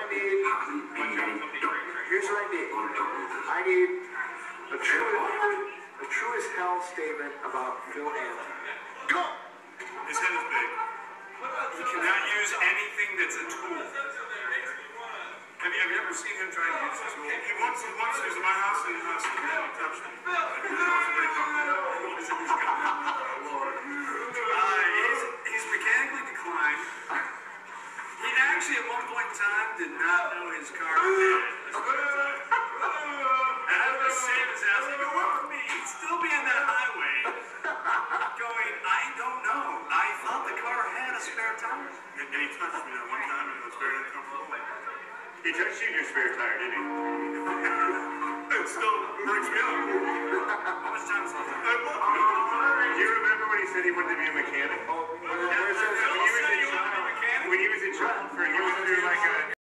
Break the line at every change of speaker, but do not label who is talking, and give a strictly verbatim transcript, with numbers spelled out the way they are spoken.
need. Here's what I need. I need a true, a true as hell statement about Phil Anton. Go!
His head is big. He cannot use anything that's a tool. Have you, have you ever seen him try to use a tool? He once, he once was in my house and uh, some man touched me. Uh, he's, he's mechanically declined. He actually, at one point in time, did not know his car was dead. And I was saying his ass, like, go work with me. He'd still be on that highway going, I don't know. I thought the car had a spare tire. And, and he touched me that one time, and it was very uncomfortable. He touched you in your spare tire, didn't he? It still breaks me up. How much time is left? Do you remember when he said he wanted to be a mechanic? Oh, when he was in child, when he was in child, he was through like a